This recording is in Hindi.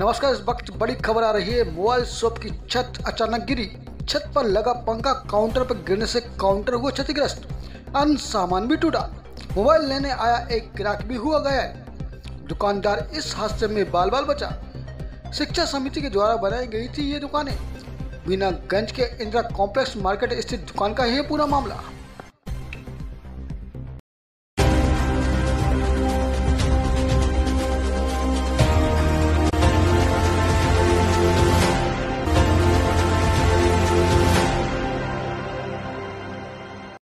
नमस्कार। इस वक्त बड़ी खबर आ रही है। मोबाइल शॉप की छत अचानक गिरी। छत पर लगा पंखा काउंटर पर गिरने से काउंटर हुआ क्षतिग्रस्त। अन्य सामान भी टूटा। मोबाइल लेने आया एक ग्राहक भी हुआ घायल। दुकानदार इस हादसे में बाल बाल बचा। शिक्षा समिति के द्वारा बनाई गई थी ये दुकानें। मीनागंज के इंदिरा कॉम्प्लेक्स मार्केट स्थित दुकान का है पूरा मामला।